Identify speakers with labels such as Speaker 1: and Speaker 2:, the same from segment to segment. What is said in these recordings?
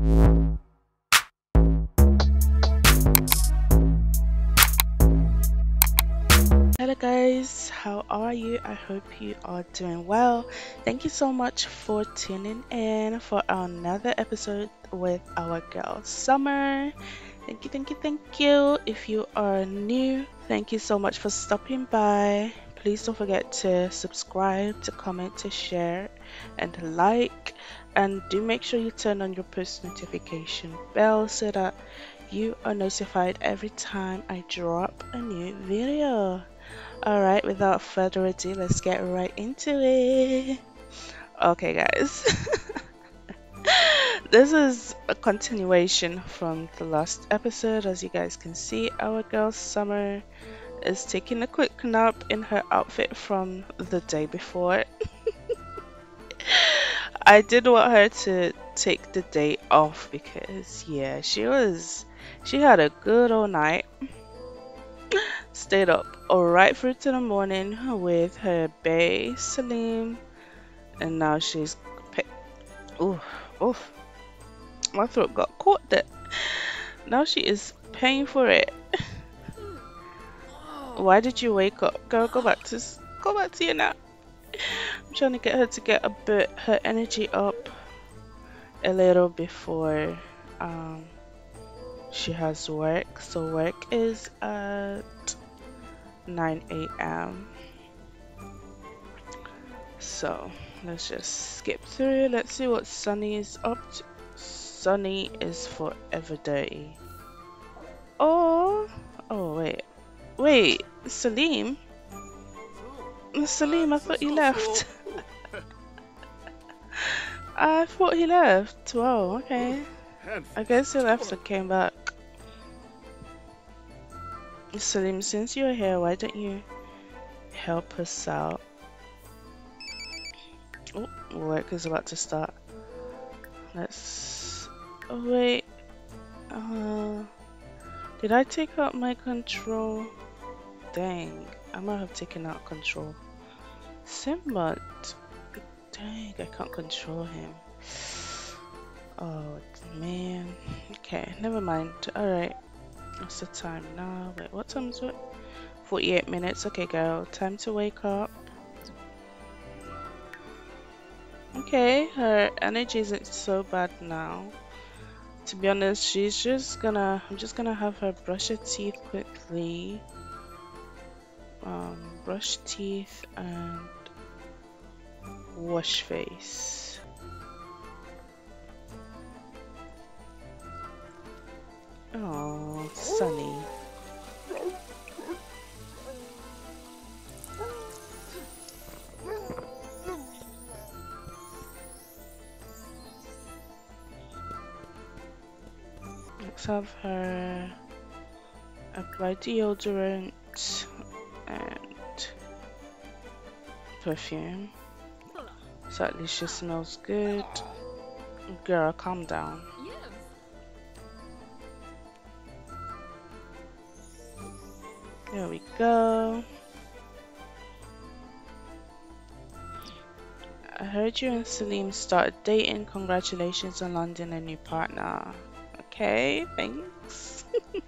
Speaker 1: Hello guys, how are you? I hope you are doing well. Thank you so much for tuning in for another episode with our girl Summer. Thank you, thank you, thank you. If you are new, thank you so much for stopping by. Please don't forget to subscribe, to comment, to share, and to like. And do make sure you turn on your post notification bell so that you are notified every time I drop a new video. Alright, without further ado, let's get right into it. Okay, guys. This is a continuation from the last episode. As you guys can see, our girl Summer is taking a quick nap in her outfit from the day before. I did want her to take the day off because, yeah, she had a good old night. Stayed up alright through to the morning with her bae, Salim, and now she's ooh, oof, my throat got caught there. Now she is paying for it. Why did you wake up? Girl, go back to your nap. I'm trying to get her to get a bit her energy up a little before she has work. So work is at 9 a.m. So let's just skip through. Let's see what Sunny is up to. Sunny is forever dirty. Oh, oh wait, Salim. Salim, I thought you left. I thought he left. Wow, okay. I guess he left and came back. Salim, since you're here, why don't you help us out? Oh, work is about to start. Let's. Oh, wait. Did I take out my control? Dang, I might have taken out control. Simba, dang, I can't control him. Oh man. Okay, never mind. Alright. What's the time now? Wait, what time is it? 48 minutes. Okay, girl. Time to wake up. Okay, her energy isn't so bad now. To be honest, I'm just gonna have her brush her teeth quickly. Brush teeth and wash face. Oh, Sunny. Let's have her apply deodorant and perfume. So at least she smells good. Girl, calm down. There we go. I heard you and Salim started dating. Congratulations on landing a new partner. Okay, thanks.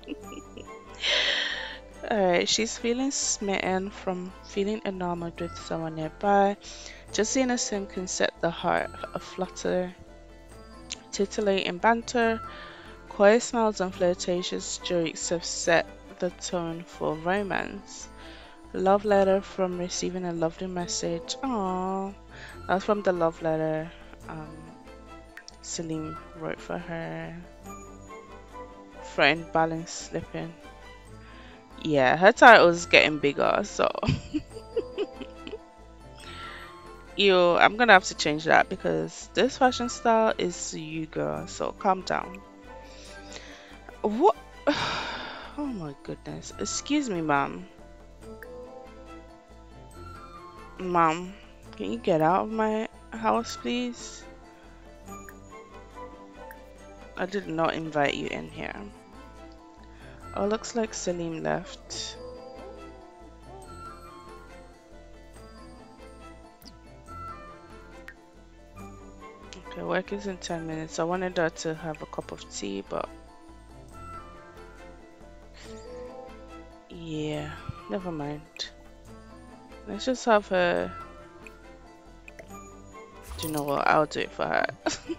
Speaker 1: Alright, she's feeling smitten from feeling enamored with someone nearby. Just the innocent can set the heart aflutter. Titillating banter, quiet smiles and flirtatious jokes have set the tone for romance. Love letter from receiving a lovely message. Aww, that's from the love letter Salim wrote for her friend Balance Slipping. Yeah, her title's getting bigger, so I'm gonna have to change that because this fashion style is you, girl, so calm down. What? Oh my goodness. Excuse me, ma'am. Ma'am, can you get out of my house, please? I did not invite you in here. Oh, looks like Salim left. Okay, work is in 10 minutes. I wanted her to have a cup of tea, but yeah, never mind. Let's just have her. Do you know what? I'll do it for her.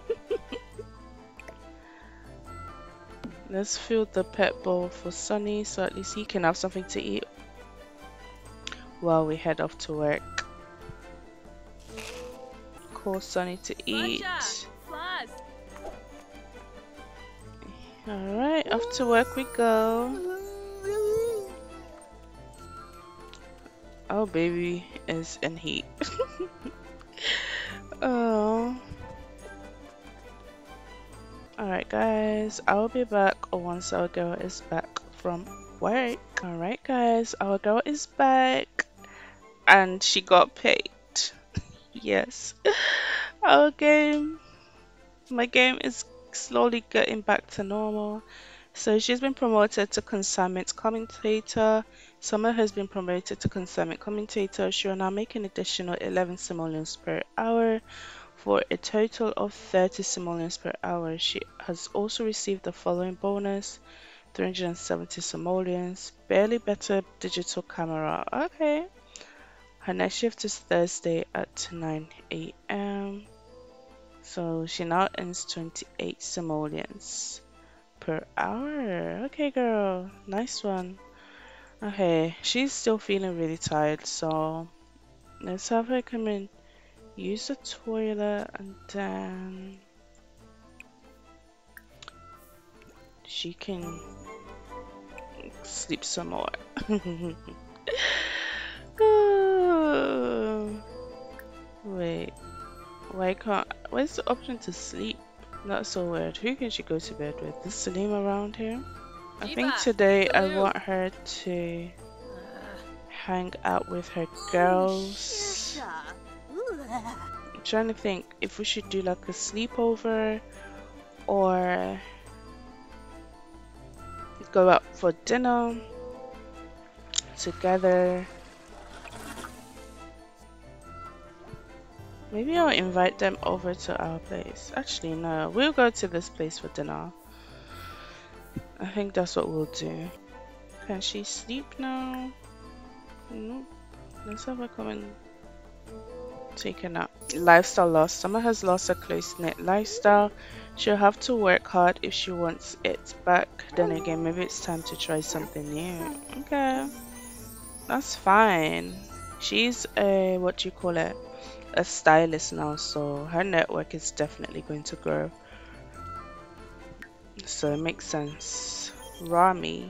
Speaker 1: Let's fill the pet bowl for Sunny so at least he can have something to eat while we head off to work. Call Sunny to eat. Alright, off to work we go. Oh, baby is in heat. Oh. Alright guys, I'll be back once our girl is back from work. Alright guys, our girl is back and she got paid. Yes. Our game, my game is slowly getting back to normal. So she's been promoted to consignment commentator. Summer has been promoted to consignment commentator. She will now make an additional 11 simoleons per hour for a total of 30 simoleons per hour. She has also received the following bonus: 370 simoleons, barely better digital camera. Okay. Her next shift is Thursday at 9 a.m. So she now earns 28 simoleons per hour. Okay, girl. Nice one. Okay, she's still feeling really tired, so let's have her come in, use the toilet, and then she can sleep some more. Wait, why can't? Where's the option to sleep? That's so weird. Who can she go to bed with? Is Salim around here? I think today I want her to hang out with her girls. I'm trying to think if we should do like a sleepover or go out for dinner together. Maybe I'll invite them over to our place. Actually, no, we'll go to this place for dinner. I think that's what we'll do. Can she sleep now? Nope. Let's have her come and take a nap. Lifestyle loss. Summer has lost a close-knit lifestyle. She'll have to work hard if she wants it back. Then again, maybe it's time to try something new. Okay. That's fine. She's a, what do you call it? A stylist now, so her network is definitely going to grow. So it makes sense. Rami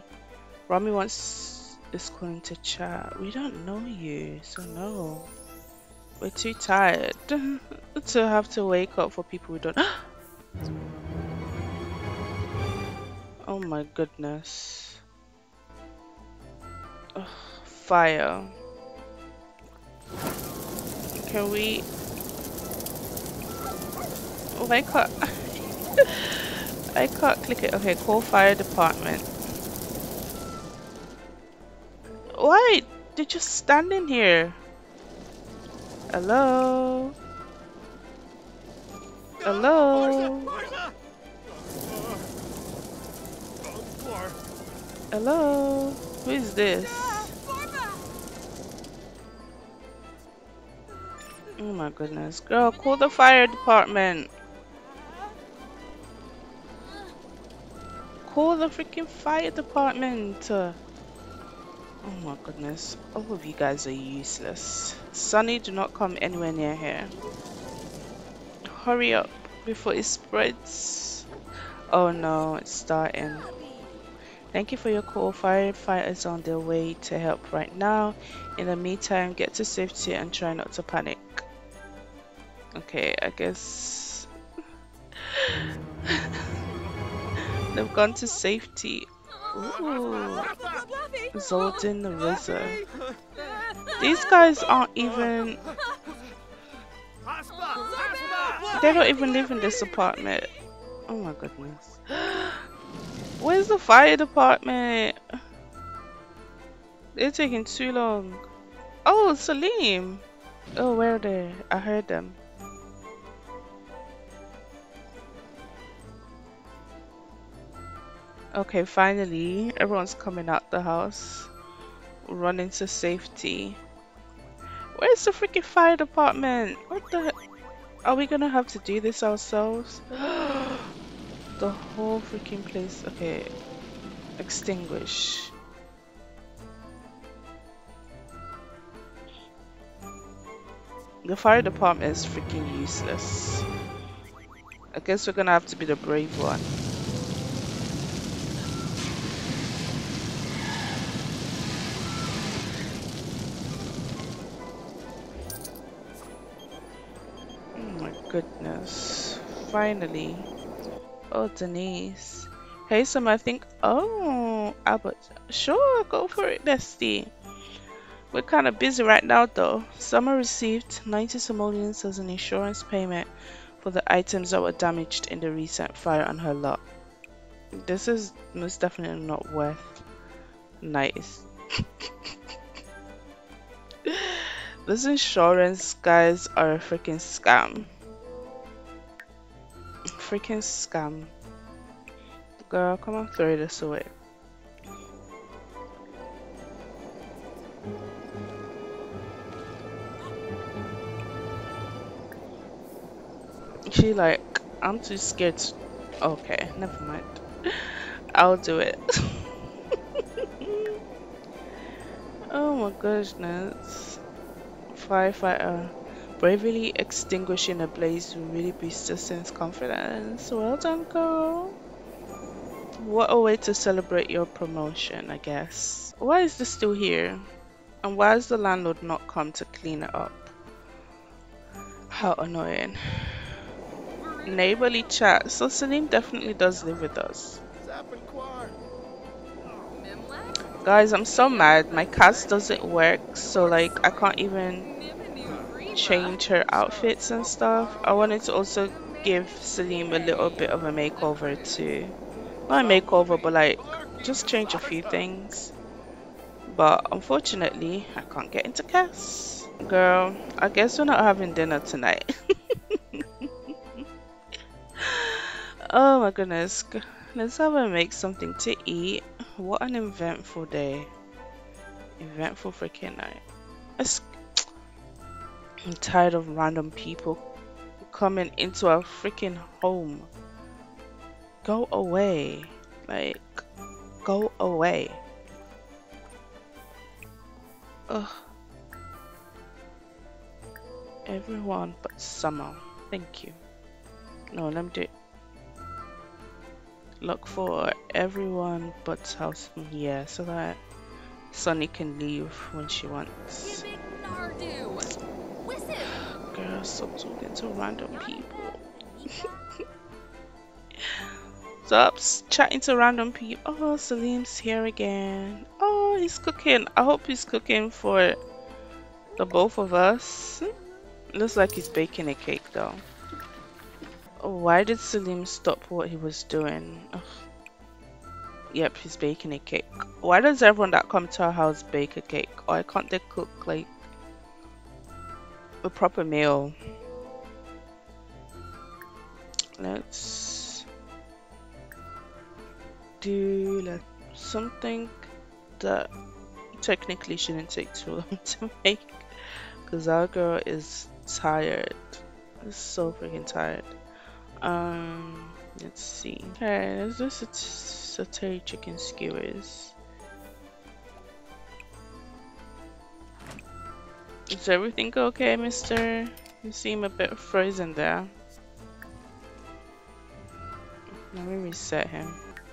Speaker 1: is calling to chat. We don't know you, so no. We're too tired to have to wake up for people we don't. Oh my goodness. Ugh, fire. Can we? Oh, I can't. I can't click it. Okay, call fire department. Why? They're just standing here. Hello? Hello? Hello? Who is this? Oh my goodness. Girl, call the fire department. Call the freaking fire department. Oh my goodness. All of you guys are useless. Sunny, do not come anywhere near here. Hurry up before it spreads. Oh no, it's starting. Thank you for your call. Firefighters on their way to help right now. In the meantime, get to safety and try not to panic. Okay, I guess they've gone to safety. Ooh, Zolden the Rizzer. These guys aren't even. They don't even live in this apartment. Oh my goodness. Where's the fire department? They're taking too long. Oh, Salim. Oh, where are they? I heard them. Okay, finally, everyone's coming out the house. Running to safety. Where's the freaking fire department? What the? Are we gonna have to do this ourselves? The whole freaking place. Okay, extinguish. The fire department is freaking useless. I guess we're gonna have to be the brave one. Oh my goodness. Finally. Oh, Denise. Hey, Sam, I think. Oh, Albert. Sure, go for it, Bestie. We're kind of busy right now, though. Summer received 90 simoleons as an insurance payment for the items that were damaged in the recent fire on her lot. This is most definitely not worth nice. This insurance guys are a freaking scam. Freaking scam. Girl, come on, throw this away. She like, I'm too scared to... Okay, never mind. I'll do it. Oh my goodness. Firefighter. Bravely extinguishing a blaze will really boost your sense confidence. Well done, girl. What a way to celebrate your promotion, I guess. Why is this still here? And why has the landlord not come to clean it up? How annoying. Neighborly chat. So Salim definitely does live with us. Guys, I'm so mad. My cast doesn't work, so like I can't even change her outfits and stuff. I wanted to also give Salim a little bit of a makeover too. Not a makeover, but like just change a few things. But unfortunately, I can't get into cast. Girl, I guess we're not having dinner tonight. Oh my goodness. Let's have a make something to eat. What an eventful day. Eventful freaking night. I'm tired of random people coming into our freaking home. Go away. Like, go away. Ugh. Everyone but Summer. Thank you. No, let me do it. Look for everyone but house. Yeah, so that Sunny can leave when she wants. Girl, stop talking to random people. Stop chatting to random people. Oh, Salim's here again. Oh, he's cooking. I hope he's cooking for the both of us. Looks like he's baking a cake though. Why did Salim stop what he was doing? Ugh. Yep, he's baking a cake. Why does everyone that come to our house bake a cake? Why can't they cook like a proper meal? Let's do like something that technically shouldn't take too long to make, because our girl is tired. Is so freaking tired. Let's see. Okay, let's do satay chicken skewers. Is everything okay, mister? You seem a bit frozen there. Let me reset him.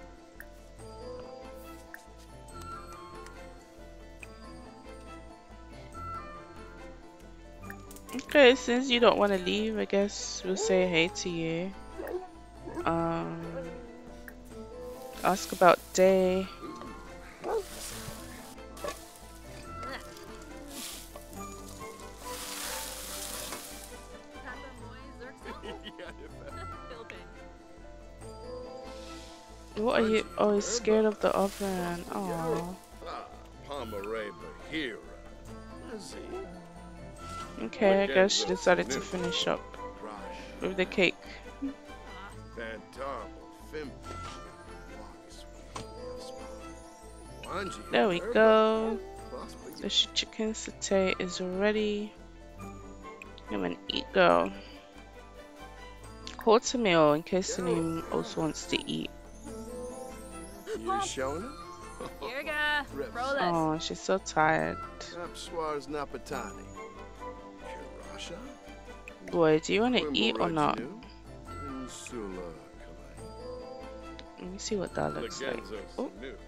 Speaker 1: Okay, since you don't want to leave, I guess we'll say hey to you. Ask about day. What are you? Oh, he's scared of the oven. Oh. Okay, I guess she decided to finish up with the cake. There we go. The chicken satay is ready. Come and eat, girl. Quarter meal in case anyone also wants to eat.
Speaker 2: You showing it?
Speaker 3: Yerga, Rolas.
Speaker 1: Oh, she's so tired.
Speaker 2: Apswars Napatani. Kirasha?
Speaker 1: Boy, do you want to eat or not?
Speaker 2: Insula
Speaker 1: Let me see what that looks like. Oh,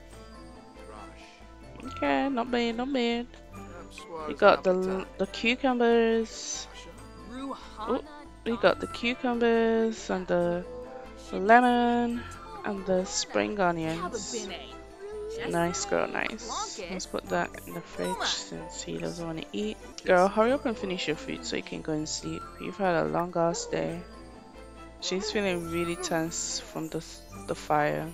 Speaker 2: Rash.
Speaker 1: okay, not bad, not bad.
Speaker 2: Apswars
Speaker 1: We got
Speaker 2: Napatani.
Speaker 1: the cucumbers. Oh, we got the cucumbers and the lemon and the spring onions. Nice, girl, nice. Let's put that in the fridge since he doesn't want to eat. Girl, hurry up and finish your food so you can go and sleep. You've had a long ass day. She's feeling really tense from the fire.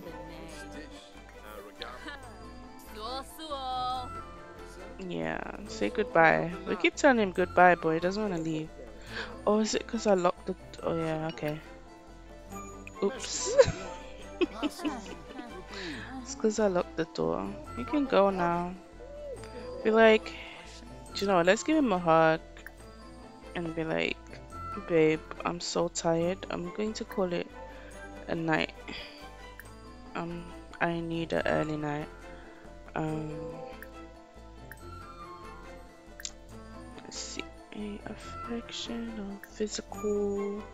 Speaker 1: Yeah, say goodbye. We keep telling him goodbye, but he doesn't want to leave. Oh, is it because I locked the... Oh, yeah, okay. Oops. It's because I locked the door. You can go now. Be like, do you know what? Let's give him a hug. And be like, babe, I'm so tired. I'm going to call it a night. I need an early night. Let's see. Affection or physical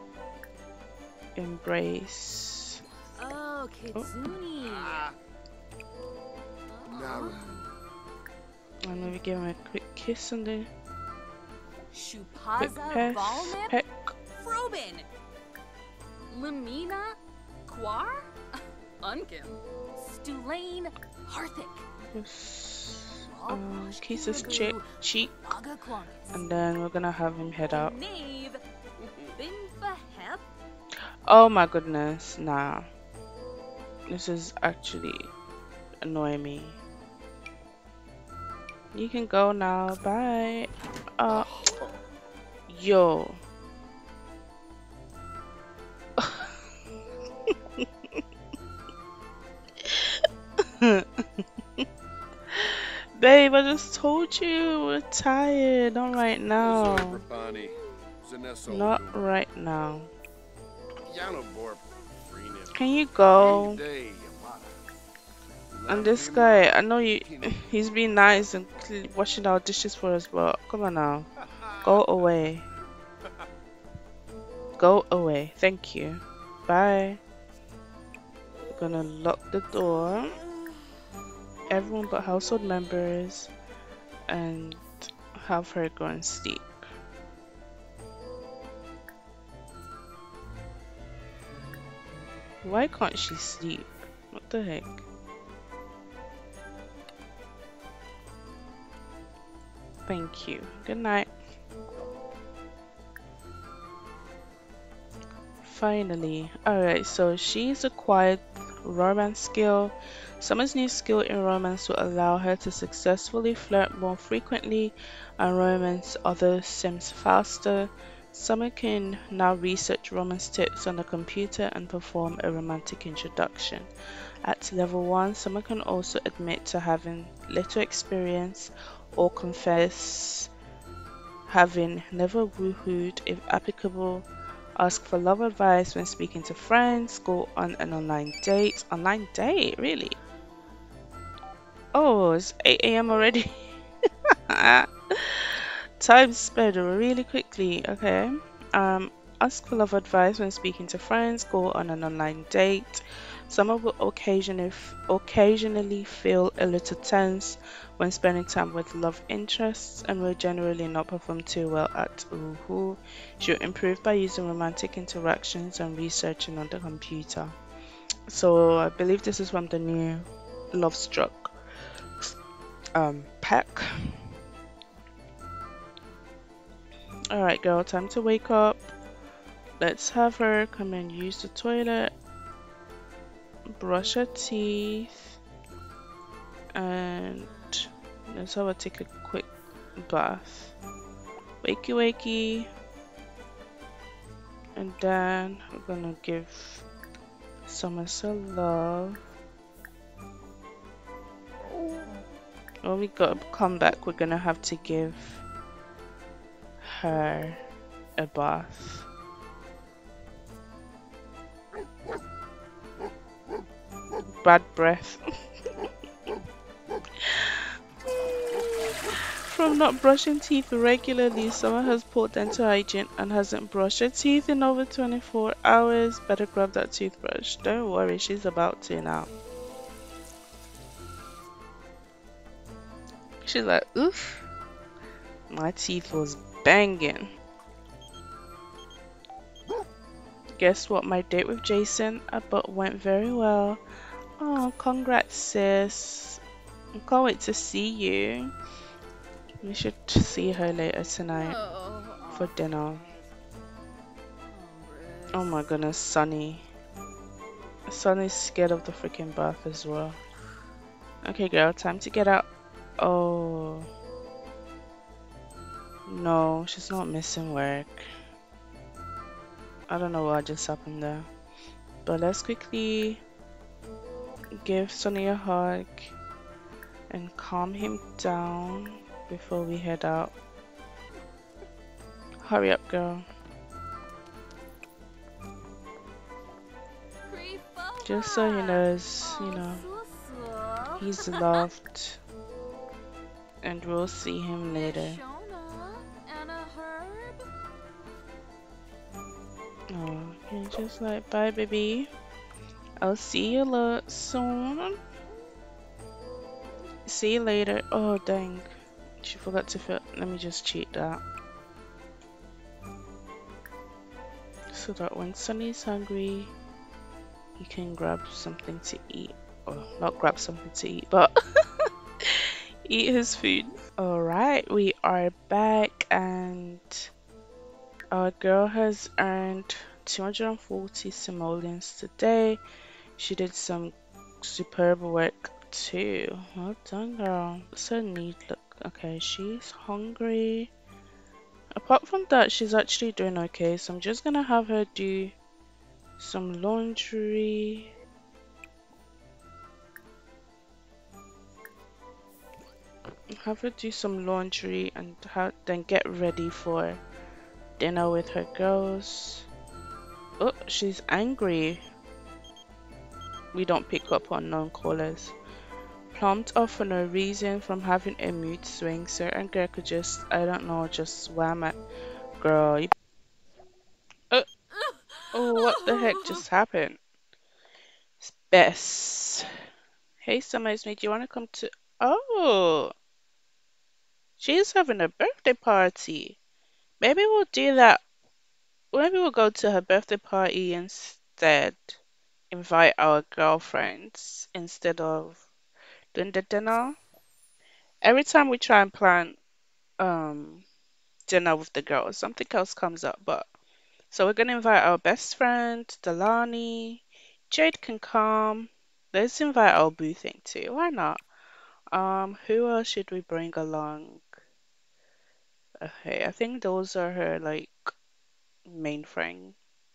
Speaker 1: embrace.
Speaker 3: Oh, Kitsune.
Speaker 2: Naru.
Speaker 1: And maybe give him a quick kiss on the quick
Speaker 3: Shupaza Valnip.
Speaker 1: peck.
Speaker 3: Frobin. Lamina. Quar. Unkim. Stulane. Harthic.
Speaker 1: Kiss his cheek,
Speaker 3: Aga Quankus.
Speaker 1: and then we're gonna have him head out.
Speaker 3: Knave. Binfahep.
Speaker 1: Oh my goodness, nah. This is actually annoying me. You can go now, bye. Yo. Babe, I just told you we're tired. Not right now. Not right now. Can you go? And this guy, I know he's being nice and washing our dishes for us, but come on now. Go away. Go away. Thank you. Bye. We're gonna lock the door. Everyone but household members, and have her go and sleep. Why can't she sleep? What the heck? Thank you. Good night. Finally. Alright, so she's acquired romance skill. Summer's new skill in romance will allow her to successfully flirt more frequently and romance other sims faster. Summer can now research romance tips on the computer and perform a romantic introduction. At level 1, Summer can also admit to having little experience or confess having never woohooed if applicable. Ask for love advice when speaking to friends. Go on an online date. Online date? Really? Oh, it's 8 AM already. Time sped really quickly. Okay. Ask for love advice when speaking to friends. Go on an online date. Summer will occasionally feel a little tense when spending time with love interests and will generally not perform too well at woohoo. She'll improve by using romantic interactions and researching on the computer. So I believe this is from the new Love Struck pack. Alright girl, time to wake up. Let's have her come and use the toilet, brush her teeth, and let's have her take a quick bath. Wakey wakey. And then we're gonna give Summer some love. When we come back, we're gonna have to give her a bath. Bad breath. From not brushing teeth regularly, Summer has poor dental hygiene and hasn't brushed her teeth in over 24 hours. Better grab that toothbrush. Don't worry, she's about to now. She's like, oof, my teeth was banging. Guess what? My date with Jason but went very well. Oh, congrats, sis. I can't wait to see you. We should see her later tonight for dinner. Oh my goodness, Sunny. Sunny's scared of the freaking bath as well. Okay, girl, time to get out. Oh. No, she's not missing work. I don't know what just happened there. But let's quickly give Sunny a hug and calm him down before we head out. Hurry up, girl. Just so he knows, you know, he's loved. And we'll see him later. Oh, okay, just like, bye, baby. I'll see you soon. See you later. Oh, dang. She forgot to fill. Let me just cheat that. So that when Sunny's hungry, he can grab something to eat. Or not grab something to eat, but eat his food. Alright, we are back and our girl has earned 240 simoleons today. She did some superb work too. Well done, girl. So neat look. Okay, she's hungry. Apart from that, she's actually doing okay. So I'm just gonna have her do some laundry. Have her do some laundry and then get ready for dinner with her girls. Oh, she's angry. We don't pick up on non-callers. Plumped off for no reason from having a mood swing. Certain girl could just, I don't know, just swam at. Girl, you... Oh, what the heck just happened? It's Bess. Hey, Summer's mate, do you want to come to... Oh, she's having a birthday party. Maybe we'll do that. Maybe we'll go to her birthday party instead. Invite our girlfriends instead of doing the dinner. Every time we try and plan dinner with the girls, something else comes up. But so we're gonna invite our best friend, Delani. Jade can come. Let's invite our boo thing too. Why not? Who else should we bring along? Okay, I think those are her like main friend.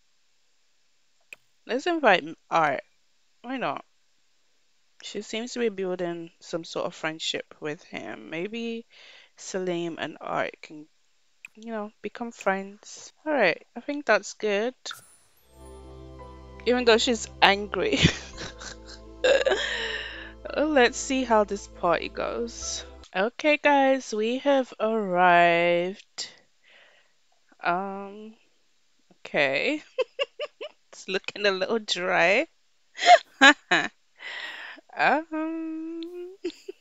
Speaker 1: Let's invite Art. Why not? She seems to be building some sort of friendship with him. Maybe Salim and Art can, you know, become friends. Alright, I think that's good. Even though she's angry. Let's see how this party goes. Okay, guys, we have arrived. Okay. It's looking a little dry. Um,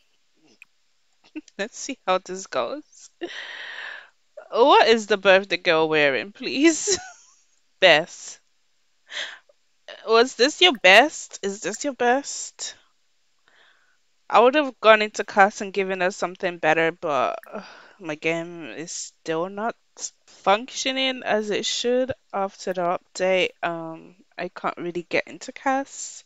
Speaker 1: let's see how this goes. What is the birthday girl wearing, please? Best. Was this your best? Is this your best? I would have gone into class and given her something better, but my game is still not functioning as it should after the update. I can't really get into CAS,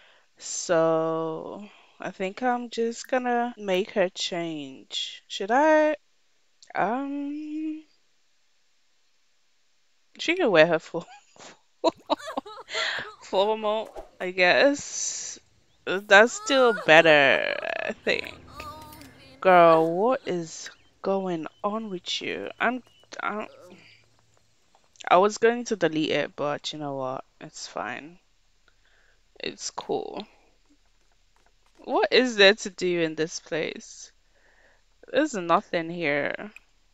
Speaker 1: so I think I'm just gonna make her change. Should I? Um, she can wear her full formal, I guess. That's still better, I think. Girl, what is going on with you? I, I was going to delete it, but you know what? It's fine. It's cool. What is there to do in this place? There's nothing here.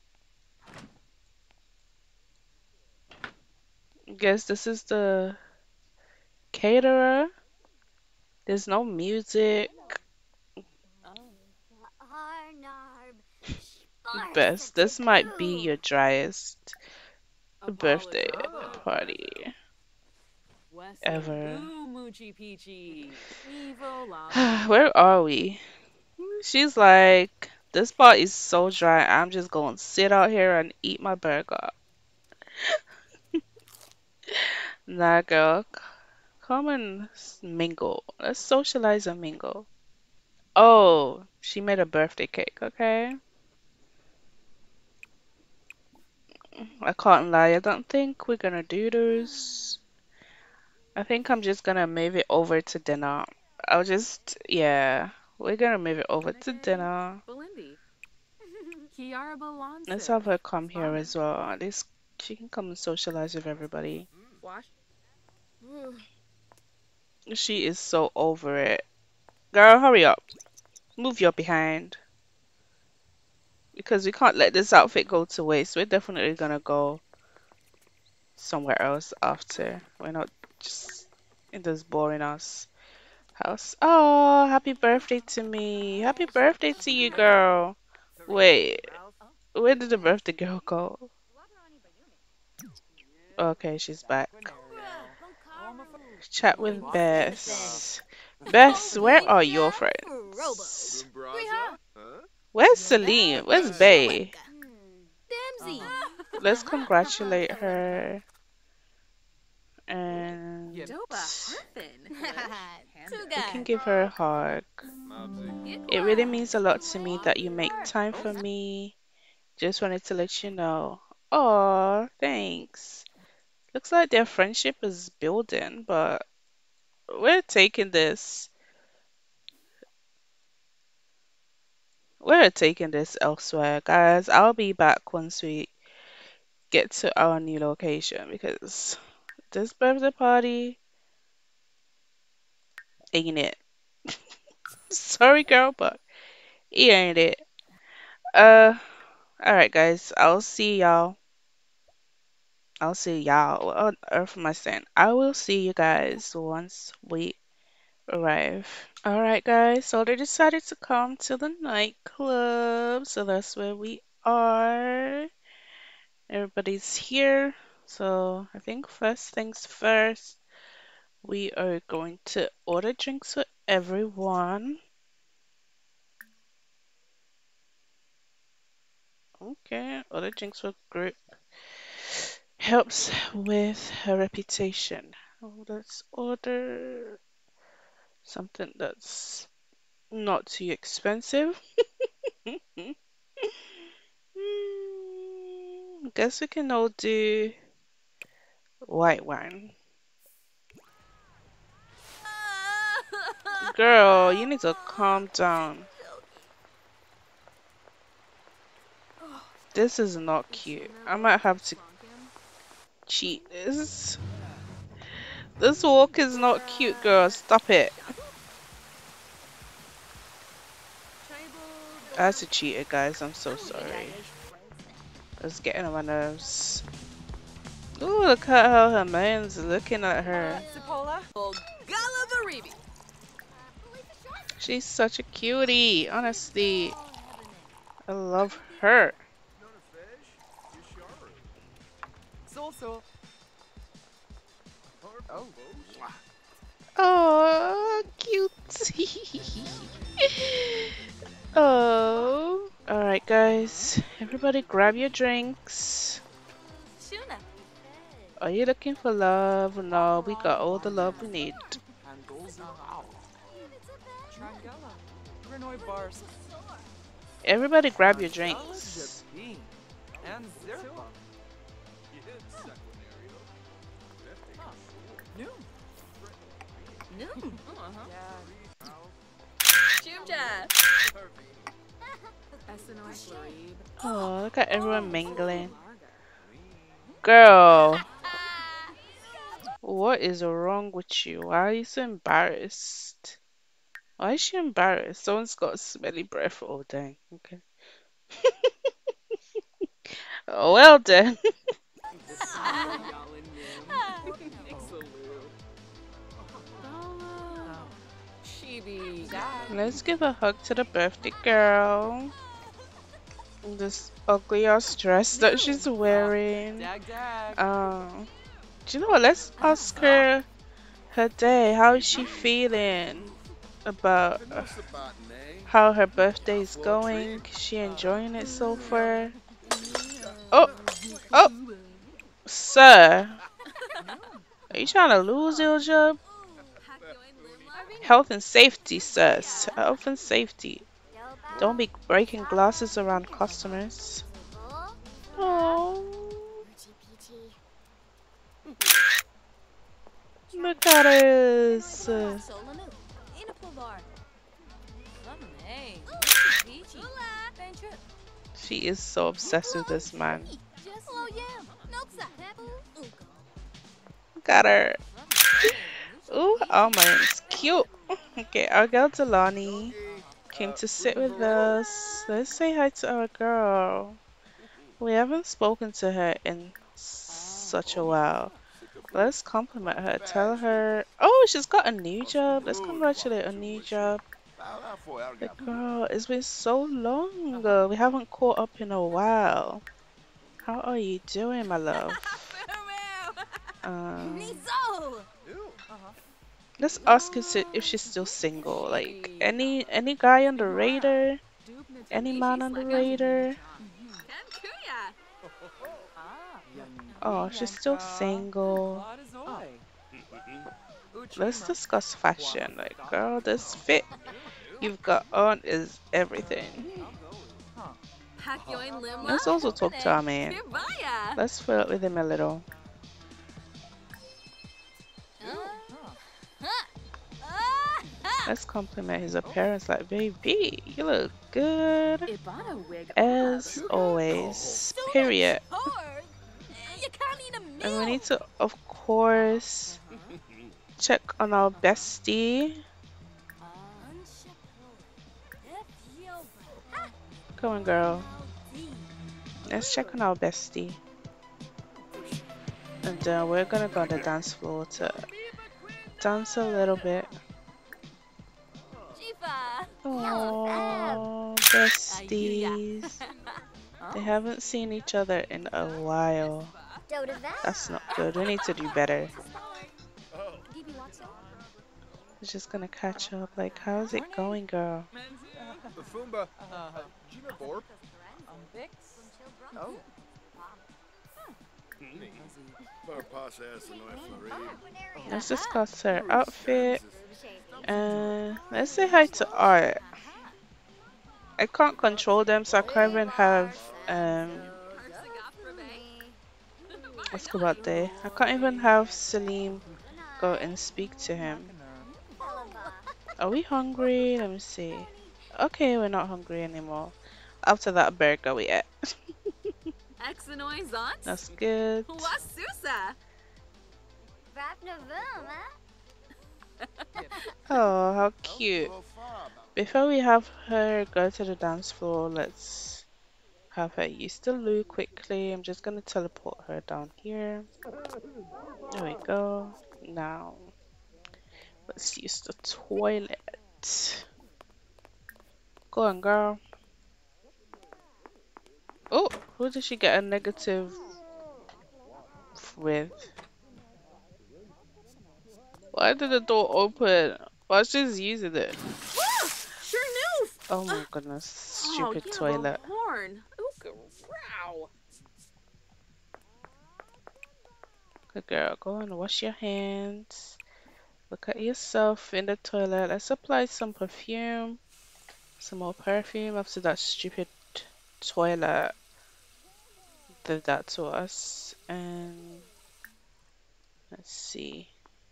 Speaker 1: Guess this is the caterer. There's no music. Best, this might be your driest birthday party ever. Where are we? She's like, this part is so dry. I'm just going to sit out here and eat my burger. Nah, girl, come and mingle. Let's socialize and mingle. Oh, she made a birthday cake, okay? I can't lie, I don't think we're gonna do this. I think I'm just gonna move it over to dinner. Yeah, we're gonna move it over to dinner. Let's have her come here as well. At least she can come and socialize with everybody. She is so over it. Girl, hurry up. Move your behind. Because we can't let this outfit go to waste. We're definitely gonna go somewhere else after. We're not just in this boring ass house. Oh, happy birthday to me. Happy birthday to you, girl. Wait, where did the birthday girl go? Okay, she's back. Chat with Bess. Bess, where are your friends?
Speaker 2: Rumbraza? Huh?
Speaker 1: Where's Celine? Where's Bay?
Speaker 3: Dempsey.
Speaker 1: Let's congratulate her. And we can give her a hug.
Speaker 2: Mobsy.
Speaker 1: It really means a lot to me that you make time for me. Just wanted to let you know. Oh, thanks. Looks like their friendship is building, but we're taking this. We're taking this elsewhere, guys. I'll be back once we get to our new location because this birthday party ain't it. Sorry, girl, but it ain't it. Uh, alright, guys. I'll see y'all. What on earth am I saying? I will see you guys once we arrive. Alright, guys. So they decided to come to the nightclub. So that's where we are. Everybody's here. So I think first things first, we are going to order drinks for everyone. Okay, order drinks for group. Helps with her reputation. Oh, let's order something that's not too expensive. Guess we can all do white wine. Girl, you need to calm down. This is not cute. I might have to cheat this. This walk is not cute, girl. Stop it. I had to cheat it, guys. I'm so sorry. It's getting on my nerves. Ooh, look at how her man's looking at her. She's such a cutie, honestly. I love her. Oh, cute. Oh. Alright, guys. Everybody grab your drinks.
Speaker 3: Shuna.
Speaker 1: Are you looking for love? No, we got all the love we need. Everybody grab your drinks.
Speaker 3: Noom. Jumja.
Speaker 1: Oh, look at everyone mingling. Girl, what is wrong with you? Why are you so embarrassed? Why is she embarrassed? Someone's got a smelly breath. Oh, dang. Okay. Oh, well then. Let's give a hug to the birthday girl. This ugly ass dress that she's wearing. Do you know what? Let's ask her her day. How is she feeling about how her birthday is going? Is she enjoying it so far? Oh, oh, sir. Are you trying to lose your job? Health and safety, sirs. Health and safety. Don't be breaking glasses around customers. Oh, look at us. She is so obsessed with this man. Look at her. Ooh, Alma is cute. Okay, our girl Delani came to sit with us. Let's say hi to our girl. We haven't spoken to her in such a while. Let's compliment her. Tell her, oh, she's got a new job. Let's congratulate a new job. The girl, it's been so long. We haven't caught up in a while. How are you doing, my love? Um, let's ask her if she's still single. Like any guy on the radar, any man on the radar. Oh, she's still single. Let's discuss fashion. Like, girl, this fit you've got on is everything. Let's also talk to our man. Let's flirt with him a little. Let's compliment his appearance. Like, baby, you look good as always. Period. And we need to, of course, check on our bestie. Come on, girl. Let's check on our bestie. And we're gonna go on the dance floor to dance a little bit. Oh, besties. They haven't seen each other in a while. That's not good. We need to do better. We're just gonna catch up. Like, how's it going, girl? Let's discuss her outfit. And let's say hi to Art. I can't control them, so I can't even have let's go back there. I can't even have Salim go and speak to him. Are we hungry? Let me see. Okay, we're not hungry anymore. After that burger we ate. That's good. Oh, how cute. Before we have her go to the dance floor, let's have her use the loo quickly. I'm just gonna teleport her down here. There we go. Now, let's use the toilet. Go on, girl. Oh, who did she get a negative with? Why did the door open? Why she's using it? Oh my goodness, stupid toilet. Good girl, go and wash your hands. Look at yourself in the toilet. Let's apply some perfume. Some more perfume after that stupid toilet did that to us. And let's see.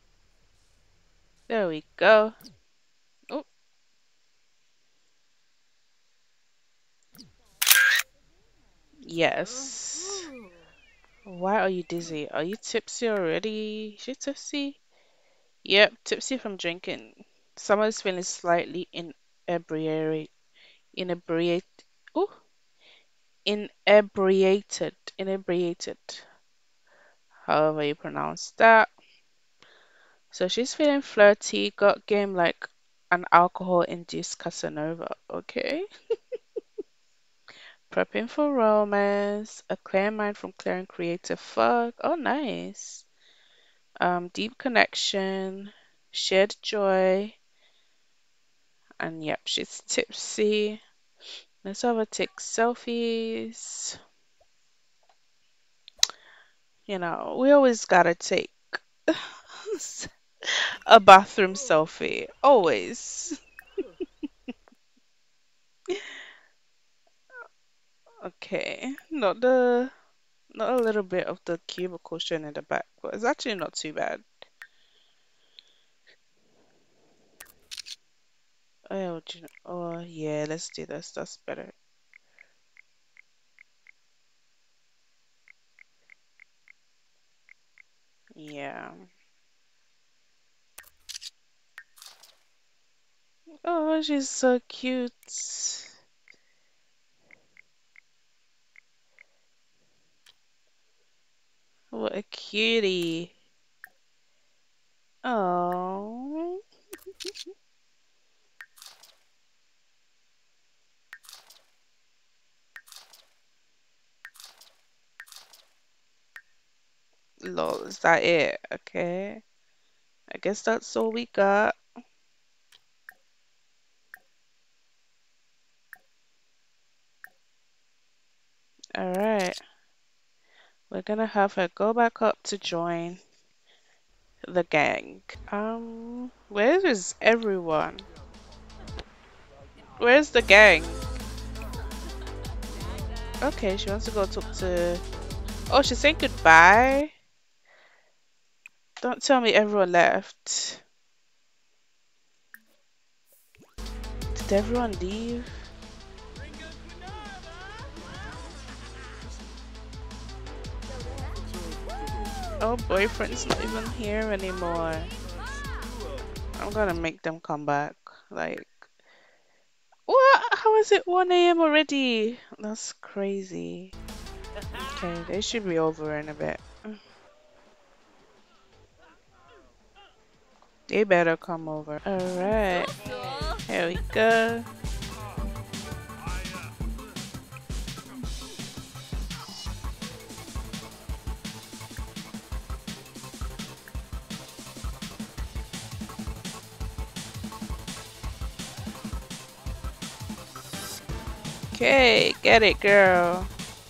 Speaker 1: There we go. Oh. Yes. Why are you dizzy? Are you tipsy already? Is she tipsy? Yep, tipsy from drinking. Summer's feeling slightly inebriated. Inebriated. Oh, inebriated. However you pronounce that. So she's feeling flirty, got game like an alcohol-induced Casanova. Okay. Prepping for romance, a clear mind from clearing creative fog. Oh, nice. Deep connection, shared joy, and yep, she's tipsy. Let's have her take selfies. We always gotta take a bathroom selfie. Always. Okay. Not a little bit of the cubicle showing in the back, but it's actually not too bad. Oh, oh yeah, let's do this. That's better. Yeah. Oh, she's so cute. What a cutie. Oh, lol, is that it? Okay. I guess that's all we got. Alright. We're gonna have her go back up to join the gang. Where is everyone? Where's the gang? Okay, she wants to go talk to. Oh, she's saying goodbye. Don't tell me everyone left. Did everyone leave? Oh, boyfriend's not even here anymore. I'm gonna make them come back. Like, what? How is it 1 a.m. already? That's crazy. Okay, they should be over in a bit. They better come over. Alright, here we go. Okay, get it, girl.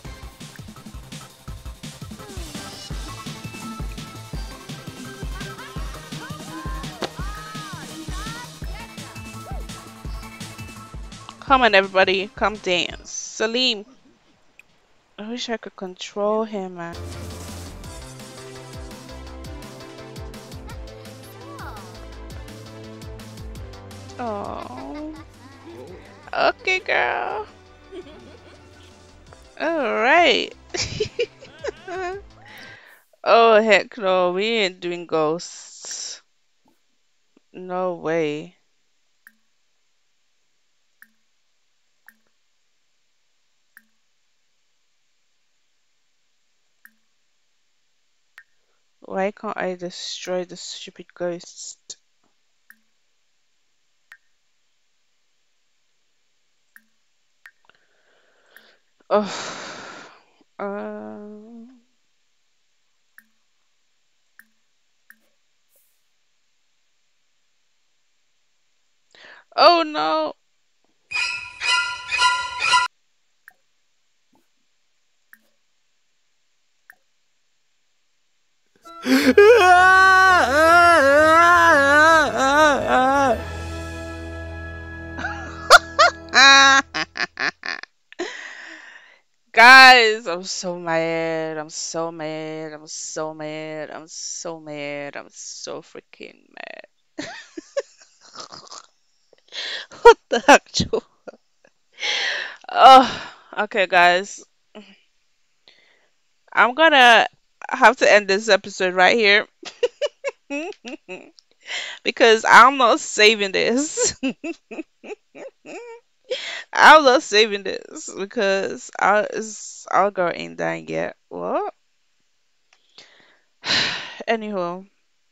Speaker 1: Come on, everybody, come dance. Salim, I wish I could control him, man. Oh, okay, girl. All right. Oh, heck no, we ain't doing ghosts. No way. Why can't I destroy the stupid ghost? Oh, oh no. Guys, I'm so mad. I'm so mad. I'm so mad. I'm so mad. I'm so freaking mad. What the actual? Oh, okay, guys. I'm gonna have to end this episode right here because I'm not saving this. I'm not saving this because our girl ain't dying yet. What? Anywho,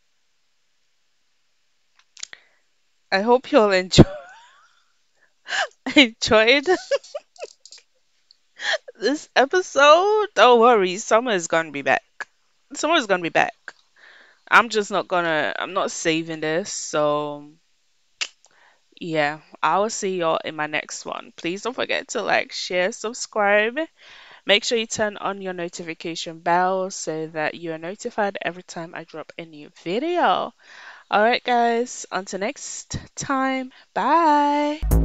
Speaker 1: I hope you'll enjoy enjoyed this episode. Don't worry, summer is gonna be back. Summer is gonna be back. I'm not saving this, so yeah, I will see y'all in my next one. Please don't forget to like, share, subscribe. Make sure you turn on your notification bell so that you are notified every time I drop a new video. Alright, guys, until next time, bye.